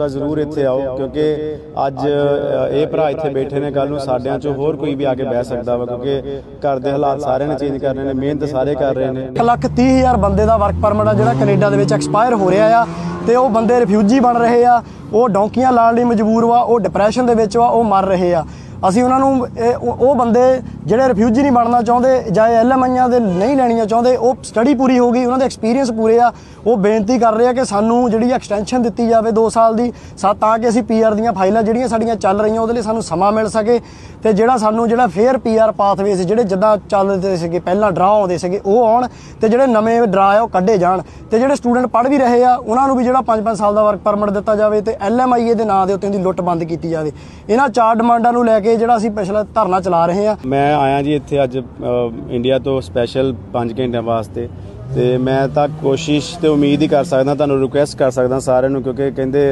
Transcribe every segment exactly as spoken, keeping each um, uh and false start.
ਤਾਂ ਜ਼ਰੂਰ ਇੱਥੇ ਆਓ, ਕਿਉਂਕਿ ਅੱਜ ਇਹ ਭਰਾ ਇੱਥੇ ਬੈਠੇ ਨੇ, ਕੱਲ ਨੂੰ ਸਾਡਿਆਂ ਚੋਂ ਹੋਰ ਕੋਈ ਵੀ ਆ ਕੇ ਬਹਿ ਸਕਦਾ ਵਾ, ਕਿਉਂਕਿ ਘਰ ਦੇ ਹਾਲਾਤ ਸਾਰਿਆਂ ਨੇ ਚੇਂਜ ਕਰ ਰਹੇ ਨੇ, ਮਿਹਨਤ ਸਾਰੇ ਕਰ ਰਹੇ ਨੇ। ਇੱਕ ਲੱਖ ਤੀਹ ਹਜ਼ਾਰ ਬੰਦੇ ਦਾ ਵਰਕ ਪਰਮਿਟ ਆ ਜਿਹੜਾ ਕੈਨੇਡਾ ਦੇ ਵਿੱਚ ਐਕਸਪਾਇਰ ਹੋ ਰਿਹਾ ਆ, ਤੇ ਉਹ ਬੰਦੇ ਰਿਫਿਊਜੀ ਬਣ ਰਹੇ ਆ, ਉਹ ਡੌਂਕੀਆਂ ਲਾਉਣ ਲਈ ਮਜਬੂਰ ਵਾ, ਉਹ ਡਿਪਰੈਸ਼ਨ ਦੇ ਵਿੱਚ ਵਾ, ਉਹ ਮਰ ਰਹੇ ਆ। ਅਸੀਂ ਉਹਨਾਂ ਨੂੰ ਉਹ ਬੰਦੇ ਜਿਹੜੇ ਰਿਫਿਊਜੀ ਨਹੀਂ ਬਣਨਾ ਚਾਹੁੰਦੇ ਜਾਂ ਐਲ ਐਮ ਆਈਆਂ ਦੇ ਨਹੀਂ ਲੈਣੀਆਂ ਚਾਹੁੰਦੇ, ਉਹ ਸਟੱਡੀ ਪੂਰੀ ਹੋ ਗਈ, ਉਹਨਾਂ ਦੇ ਐਕਸਪੀਰੀਅੰਸ ਪੂਰੇ ਆ, ਉਹ ਬੇਨਤੀ ਕਰ ਰਹੇ ਆ ਕਿ ਸਾਨੂੰ ਜਿਹੜੀ ਐਕਸਟੈਂਸ਼ਨ ਦਿੱਤੀ ਜਾਵੇ ਦੋ ਸਾਲ ਦੀ, ਤਾਂ ਕਿ ਅਸੀਂ ਪੀ ਆਰ ਦੀਆਂ ਫਾਈਲਾਂ ਜਿਹੜੀਆਂ ਸਾਡੀਆਂ ਚੱਲ ਰਹੀਆਂ ਉਹਦੇ ਲਈ ਸਾਨੂੰ ਸਮਾਂ ਮਿਲ ਸਕੇ, ਤੇ ਜਿਹੜਾ ਸਾਨੂੰ ਜਿਹੜਾ ਫੇਅਰ ਪੀ ਆਰ ਪਾਥਵੇਜ਼ ਜਿਹੜੇ ਜਿੱਦਾਂ ਚੱਲਦੇ ਸੀਗੇ ਪਹਿਲਾਂ ਡਰਾ ਆਉਂਦੇ ਸੀਗੇ ਉਹ ਆਉਣ, ਤੇ ਜਿਹੜੇ ਨਵੇਂ ਡਰਾ ਆ ਉਹ ਕੱਢੇ ਜਾਣ, ਤੇ ਜਿਹੜੇ ਸਟੂਡੈਂਟ ਪੜ੍ਹ ਵੀ ਰਹੇ ਆ ਉਹਨਾਂ ਨੂੰ ਵੀ ਜਿਹੜਾ ਪੰਜ ਪੰਜ ਸਾਲ ਦਾ ਵਰਕ ਪਰਮਿਟ ਦਿੱਤਾ ਜਾਵੇ, ਤੇ ਐਲ ਐਮ ਆਈ ਏ ਦੇ ਨਾਂ ਦੇ ਉੱਤੇ ਦੀ ਲੁੱਟ ਬੰਦ ਕੀਤੀ ਜਾਵੇ। ਇਹਨਾਂ ਚਾਰ ਡਿਮਾਂਡਾਂ ਨੂੰ ਲੈ ਕੇ ਜਿਹੜਾ ਅਸੀਂ ਪਿਛਲਾ ਧਰਨਾ ਚਲਾ ਰਹੇ ਹਾਂ। ਮੈਂ ਆਇਆ ਜੀ ਇੱਥੇ ਅੱਜ ਇੰਡੀਆ ਤੋਂ ਸਪੈਸ਼ਲ ਪੰਜ ਘੰਟਿਆਂ ਵਾਸਤੇ, ਤੇ ਮੈਂ ਤਾਂ ਕੋਸ਼ਿਸ਼ ਤੇ ਉਮੀਦ ਹੀ ਕਰ ਸਕਦਾ, ਤੁਹਾਨੂੰ ਰਿਕੁਐਸਟ ਕਰ ਸਕਦਾ ਸਾਰਿਆਂ ਨੂੰ, ਕਿਉਂਕਿ ਕਹਿੰਦੇ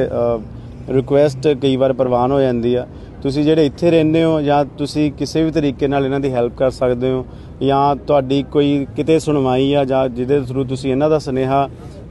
ਰਿਕੁਐਸਟ ਕਈ ਵਾਰ ਪ੍ਰਵਾਨ ਹੋ ਜਾਂਦੀ ਆ। ਤੁਸੀਂ ਜਿਹੜੇ ਇੱਥੇ ਰਹਿੰਦੇ ਹੋ ਜਾਂ ਤੁਸੀਂ ਕਿਸੇ ਵੀ ਤਰੀਕੇ ਨਾਲ ਇਹਨਾਂ ਦੀ ਹੈਲਪ ਕਰ ਸਕਦੇ ਹੋ, ਜਾਂ ਤੁਹਾਡੀ ਕੋਈ ਕਿਤੇ ਸੁਣਵਾਈ ਆ ਜਾਂ ਜਿਹਦੇ ਥਰੂ ਤੁਸੀਂ ਇਹਨਾਂ ਦਾ ਸੁਨੇਹਾ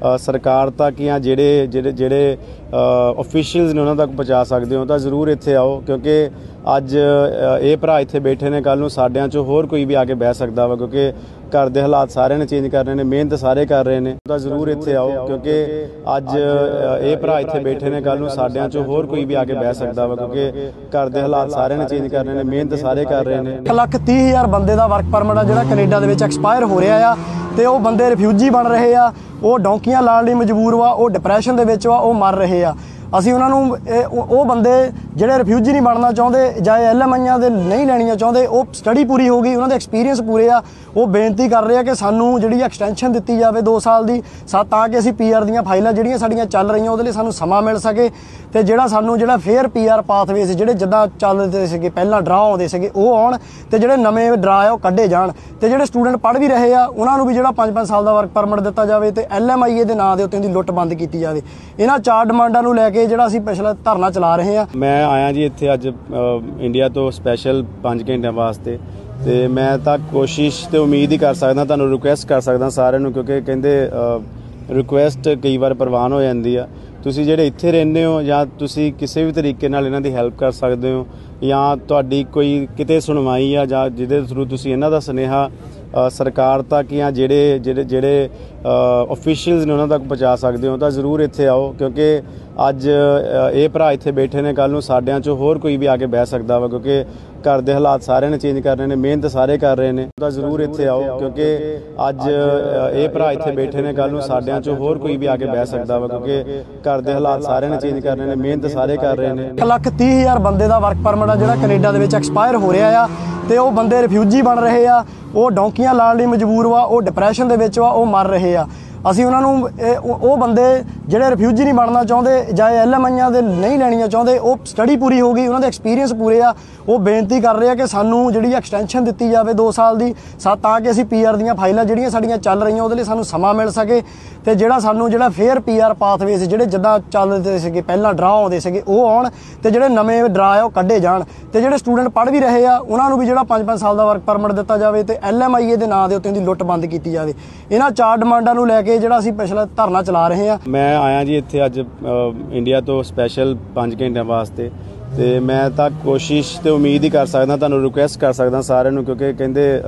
ਸਰਕਾਰ ਤੱਕ ਜਾਂ ਜਿਹੜੇ ਜਿਹੜੇ ਜਿਹੜੇ ਆਫੀਸ਼ੀਅਲਸ ਨੇ ਉਹਨਾਂ ਤੱਕ ਪਹੁੰਚਾ ਸਕਦੇ ਹੋ, ਤਾਂ ਜ਼ਰੂਰ ਇੱਥੇ ਆਓ, ਕਿਉਂਕਿ ਅੱਜ ਇਹ ਭਰਾ ਇੱਥੇ ਬੈਠੇ ਨੇ, ਕੱਲ ਨੂੰ ਸਾਡਿਆਂ ਚੋਂ ਹੋਰ ਕੋਈ ਵੀ ਆ ਕੇ ਬਹਿ ਸਕਦਾ ਵਾ, ਕਿਉਂਕਿ ਘਰ ਦੇ ਹਾਲਾਤ ਸਾਰਿਆਂ ਨੇ ਚੇਂਜ ਕਰ ਰਹੇ ਨੇ, ਮਿਹਨਤ ਸਾਰੇ ਕਰ ਰਹੇ ਨੇ। ਤਾਂ ਜ਼ਰੂਰ ਇੱਥੇ ਆਓ, ਕਿਉਂਕਿ ਅੱਜ ਇਹ ਭਰਾ ਇੱਥੇ ਬੈਠੇ ਨੇ, ਕੱਲ ਨੂੰ ਸਾਡਿਆਂ ਚੋਂ ਹੋਰ ਕੋਈ ਵੀ ਆ ਕੇ ਬਹਿ ਸਕਦਾ ਵਾ, ਕਿਉਂਕਿ ਘਰ ਦੇ ਹਾਲਾਤ ਸਾਰਿਆਂ ਨੇ ਚੇਂਜ ਕਰ ਰਹੇ ਨੇ, ਮਿਹਨਤ ਸਾਰੇ ਕਰ ਰਹੇ ਨੇ। ਇੱਕ ਲੱਖ ਤੀਹ ਹਜ਼ਾਰ ਬੰਦੇ ਦਾ ਵਰਕ ਪਰਮਿਟ ਆ ਜਿਹੜਾ ਕੈਨੇਡਾ ਦੇ ਵਿੱਚ ਐਕਸਪਾਇਰ ਹੋ ਰਿਹਾ ਆ, ਤੇ ਉਹ ਬੰਦੇ ਰਿਫਿਊਜੀ ਬਣ ਰਹੇ ਆ, ਉਹ ਡੌਂਕੀਆਂ ਲਾਉਣ ਲਈ ਮਜਬੂਰ ਵਾ, ਉਹ ਡਿਪਰੈਸ਼ਨ ਦੇ ਵਿੱਚ ਵਾ, ਉਹ ਮਰ ਰਹੇ ਆ। ਅਸੀਂ ਉਹਨਾਂ ਨੂੰ ਉਹ ਬੰਦੇ ਜਿਹੜੇ ਰਿਫਿਊਜੀ ਨਹੀਂ ਬਣਨਾ ਚਾਹੁੰਦੇ ਜਾਂ ਐਲ ਐਮ ਆਈਆਂ ਦੇ ਨਹੀਂ ਲੈਣੀਆਂ ਚਾਹੁੰਦੇ, ਉਹ ਸਟੱਡੀ ਪੂਰੀ ਹੋ ਗਈ, ਉਹਨਾਂ ਦੇ ਐਕਸਪੀਰੀਅੰਸ ਪੂਰੇ ਆ, ਉਹ ਬੇਨਤੀ ਕਰ ਰਹੇ ਆ ਕਿ ਸਾਨੂੰ ਜਿਹੜੀ ਐਕਸਟੈਂਸ਼ਨ ਦਿੱਤੀ ਜਾਵੇ ਦੋ ਸਾਲ ਦੀ, ਤਾਂ ਕਿ ਅਸੀਂ ਪੀ ਆਰ ਦੀਆਂ ਫਾਈਲਾਂ ਜਿਹੜੀਆਂ ਸਾਡੀਆਂ ਚੱਲ ਰਹੀਆਂ ਉਹਦੇ ਲਈ ਸਾਨੂੰ ਸਮਾਂ ਮਿਲ ਸਕੇ, ਤੇ ਜਿਹੜਾ ਸਾਨੂੰ ਜਿਹੜਾ ਫੇਅਰ ਪੀ ਆਰ ਪਾਥਵੇਜ਼ ਜਿਹੜੇ ਜਿੱਦਾਂ ਚੱਲਦੇ ਸੀਗੇ ਪਹਿਲਾਂ ਡਰਾ ਆਉਂਦੇ ਸੀਗੇ ਉਹ ਆਉਣ, ਤੇ ਜਿਹੜੇ ਨਵੇਂ ਡਰਾ ਆ ਉਹ ਕੱਢੇ ਜਾਣ, ਤੇ ਜਿਹੜੇ ਸਟੂਡੈਂਟ ਪੜ੍ਹ ਵੀ ਰਹੇ ਆ ਉਹਨਾਂ ਨੂੰ ਵੀ ਜਿਹੜਾ ਪੰਜ ਪੰਜ ਸਾਲ ਦਾ ਵਰਕ ਪਰਮਿਟ ਦਿੱਤਾ ਜਾਵੇ, ਤੇ ਐਲ ਐਮ ਆਈ ਏ ਦੇ ਨਾਂ ਦੇ ਉੱਤੇ ਦੀ ਲੁੱਟ ਬੰਦ ਕੀਤੀ ਜਾਵੇ। ਇਹਨਾਂ ਚਾਰ ਡਿਮਾਂਡਾਂ ਨੂੰ ਲੈ ਕੇ ਜਿਹੜਾ ਅਸੀਂ ਪਿਛਲਾ ਧਰਨਾ ਚਲਾ ਰਹੇ ਹਾਂ। ਮੈਂ ਆਇਆ ਜੀ ਇੱਥੇ ਅੱਜ ਇੰਡੀਆ ਤੋਂ ਸਪੈਸ਼ਲ ਪੰਜ ਘੰਟਿਆਂ ਵਾਸਤੇ, ਤੇ ਮੈਂ ਤਾਂ ਕੋਸ਼ਿਸ਼ ਤੇ ਉਮੀਦ ਹੀ ਕਰ ਸਕਦਾ, ਤੁਹਾਨੂੰ ਰਿਕੁਐਸਟ ਕਰ ਸਕਦਾ ਸਾਰਿਆਂ ਨੂੰ, ਕਿਉਂਕਿ ਕਹਿੰਦੇ ਰਿਕੁਐਸਟ ਕਈ ਵਾਰ ਪ੍ਰਵਾਨ ਹੋ ਜਾਂਦੀ ਆ। ਤੁਸੀਂ ਜਿਹੜੇ ਇੱਥੇ ਰਹਿੰਦੇ ਹੋ ਜਾਂ ਤੁਸੀਂ ਕਿਸੇ ਵੀ ਤਰੀਕੇ ਨਾਲ ਇਹਨਾਂ ਦੀ ਹੈਲਪ ਕਰ ਸਕਦੇ ਹੋ, ਜਾਂ ਤੁਹਾਡੀ ਕੋਈ ਕਿਤੇ ਸੁਣਵਾਈ ਆ ਜਾਂ ਜਿਹਦੇ ਥਰੂ ਤੁਸੀਂ ਇਹਨਾਂ ਦਾ ਸੁਨੇਹਾ ਸਰਕਾਰ ਤੱਕ ਜਾਂ ਜਿਹੜੇ ਜਿਹੜੇ ਜਿਹੜੇ ਆਫੀਸ਼ੀਅਲਸ ਨੇ ਉਹਨਾਂ ਤੱਕ ਪਹੁੰਚਾ ਸਕਦੇ ਹੋ, ਤਾਂ ਜ਼ਰੂਰ ਇੱਥੇ ਆਓ, ਕਿਉਂਕਿ ਅੱਜ ਇਹ ਭਰਾ ਇੱਥੇ ਬੈਠੇ ਨੇ, ਕੱਲ ਨੂੰ ਸਾਡਿਆਂ ਚੋਂ ਹੋਰ ਕੋਈ ਵੀ ਆ ਕੇ ਬਹਿ ਸਕਦਾ ਵਾ, ਕਿਉਂਕਿ ਘਰ ਦੇ ਹਾਲਾਤ ਸਾਰਿਆਂ ਨੇ ਚੇਂਜ ਕਰ ਰਹੇ ਨੇ, ਮਿਹਨਤ ਸਾਰੇ ਕਰ ਰਹੇ ਨੇ। ਤਾਂ ਜ਼ਰੂਰ ਇੱਥੇ ਆਓ, ਕਿਉਂਕਿ ਅੱਜ ਇਹ ਭਰਾ ਇੱਥੇ ਬੈਠੇ ਨੇ, ਕੱਲ ਨੂੰ ਸਾਡਿਆਂ ਚੋਂ ਹੋਰ ਕੋਈ ਵੀ ਆ ਕੇ ਬਹਿ ਸਕਦਾ ਵਾ, ਕਿਉਂਕਿ ਘਰ ਦੇ ਹਾਲਾਤ ਸਾਰਿਆਂ ਨੇ ਚੇਂਜ ਕਰ ਰਹੇ ਨੇ, ਮਿਹਨਤ ਸਾਰੇ ਕਰ ਰਹੇ ਨੇ। ਇੱਕ ਲੱਖ ਤੀਹ ਹਜ਼ਾਰ ਬੰਦੇ ਦਾ ਵਰਕ ਪਰਮਿਟ ਆ ਜਿਹੜਾ ਕੈਨੇਡਾ ਦੇ ਵਿੱਚ ਐਕਸਪਾਇਰ ਹੋ ਰਿਹਾ ਆ, ਤੇ ਉਹ ਬੰਦੇ ਰਿਫਿਊਜੀ ਬਣ ਰਹੇ ਆ, ਉਹ ਡੌਂਕੀਆਂ ਲਾਉਣ ਲਈ ਮਜਬੂਰ ਵਾ, ਉਹ ਡਿਪਰੈਸ਼ਨ ਦੇ ਵਿੱਚ ਵਾ, ਉਹ ਮਰ ਰਹੇ ਆ। ਅਸੀਂ ਉਹਨਾਂ ਨੂੰ ਉਹ ਬੰਦੇ ਜਿਹੜੇ ਰਿਫਿਊਜੀ ਨਹੀਂ ਬਣਨਾ ਚਾਹੁੰਦੇ ਜਾਂ ਐਲ ਐਮ ਆਈਆਂ ਦੇ ਨਹੀਂ ਲੈਣੀਆਂ ਚਾਹੁੰਦੇ, ਉਹ ਸਟੱਡੀ ਪੂਰੀ ਹੋ ਗਈ, ਉਹਨਾਂ ਦੇ ਐਕਸਪੀਰੀਅੰਸ ਪੂਰੇ ਆ, ਉਹ ਬੇਨਤੀ ਕਰ ਰਹੇ ਆ ਕਿ ਸਾਨੂੰ ਜਿਹੜੀ ਐਕਸਟੈਂਸ਼ਨ ਦਿੱਤੀ ਜਾਵੇ ਦੋ ਸਾਲ ਦੀ, ਤਾਂ ਕਿ ਅਸੀਂ ਪੀ ਆਰ ਦੀਆਂ ਫਾਈਲਾਂ ਜਿਹੜੀਆਂ ਸਾਡੀਆਂ ਚੱਲ ਰਹੀਆਂ ਉਹਦੇ ਲਈ ਸਾਨੂੰ ਸਮਾਂ ਮਿਲ ਸਕੇ, ਤੇ ਜਿਹੜਾ ਸਾਨੂੰ ਜਿਹੜਾ ਫੇਅਰ ਪੀ ਆਰ ਪਾਥਵੇਜ਼ ਜਿਹੜੇ ਜਿੱਦਾਂ ਚੱਲਦੇ ਸੀਗੇ ਪਹਿਲਾਂ ਡਰਾ ਆਉਂਦੇ ਸੀਗੇ ਉਹ ਆਉਣ, ਤੇ ਜਿਹੜੇ ਨਵੇਂ ਡਰਾ ਆ ਉਹ ਕੱਢੇ ਜਾਣ, ਤੇ ਜਿਹੜੇ ਸਟੂਡੈਂਟ ਪੜ੍ਹ ਵੀ ਰਹੇ ਆ ਉਹਨਾਂ ਨੂੰ ਵੀ ਜਿਹੜਾ ਪੰਜ ਪੰਜ ਸਾਲ ਦਾ ਵਰਕ ਪਰਮਿਟ ਦਿੱਤਾ ਜਾਵੇ, ਤੇ ਐਲ ਐਮ ਆਈ ਏ ਦੇ ਨਾਂ ਦੇ ਉੱਤੇ ਦੀ ਲੁੱਟ ਬੰਦ ਕੀਤੀ ਜਾਵੇ। ਇਹਨਾਂ ਚਾਰ ਡਿਮਾਂਡਾਂ ਨੂੰ ਲੈ ਕੇ ਜਿਹੜਾ ਅਸੀਂ ਪਿਛਲਾ ਧਰਨਾ ਚਲਾ ਰਹੇ ਹਾਂ। ਮੈਂ ਆਇਆ ਜੀ ਇੱਥੇ ਅੱਜ ਇੰਡੀਆ ਤੋਂ ਸਪੈਸ਼ਲ ਪੰਜ ਘੰਟਿਆਂ ਵਾਸਤੇ, ਤੇ ਮੈਂ ਤਾਂ ਕੋਸ਼ਿਸ਼ ਤੇ ਉਮੀਦ ਹੀ ਕਰ ਸਕਦਾ, ਤੁਹਾਨੂੰ ਰਿਕੁਐਸਟ ਕਰ ਸਕਦਾ ਸਾਰਿਆਂ ਨੂੰ, ਕਿਉਂਕਿ ਕਹਿੰਦੇ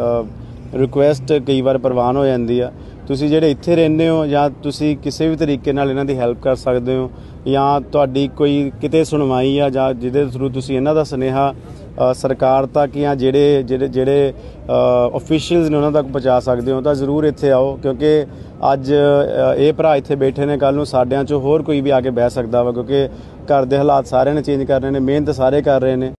ਰਿਕੁਐਸਟ ਕਈ ਵਾਰ ਪ੍ਰਵਾਨ ਹੋ ਜਾਂਦੀ ਆ। ਤੁਸੀਂ ਜਿਹੜੇ ਇੱਥੇ ਰਹਿੰਦੇ ਹੋ ਜਾਂ ਤੁਸੀਂ ਕਿਸੇ ਵੀ ਤਰੀਕੇ ਨਾਲ ਇਹਨਾਂ ਦੀ ਹੈਲਪ ਕਰ ਸਕਦੇ ਹੋ, ਜਾਂ ਤੁਹਾਡੀ ਕੋਈ ਕਿਤੇ ਸੁਣਵਾਈ ਆ ਜਾਂ ਜਿਹਦੇ ਥਰੂ ਤੁਸੀਂ ਇਹਨਾਂ ਦਾ ਸੁਨੇਹਾ ਸਰਕਾਰ ਤੱਕ ਜਾਂ ਜਿਹੜੇ ਜਿਹੜੇ ਜਿਹੜੇ ਆਫੀਸ਼ੀਅਲਸ ਨੇ ਉਹਨਾਂ ਤੱਕ ਪਹੁੰਚਾ ਸਕਦੇ ਹੋ, ਤਾਂ ਜ਼ਰੂਰ ਇੱਥੇ ਆਓ, ਕਿਉਂਕਿ ਅੱਜ ਇਹ ਭਰਾ ਇੱਥੇ ਬੈਠੇ ਨੇ, ਕੱਲ ਨੂੰ ਸਾਡਿਆਂ ਚੋਂ ਹੋਰ ਕੋਈ ਵੀ ਆ ਕੇ ਬਹਿ ਸਕਦਾ ਵਾ, ਕਿਉਂਕਿ ਘਰ ਦੇ ਹਾਲਾਤ ਸਾਰਿਆਂ ਨੇ ਚੇਂਜ ਕਰ ਰਹੇ ਨੇ, ਮਿਹਨਤ ਸਾਰੇ ਕਰ ਰਹੇ ਨੇ।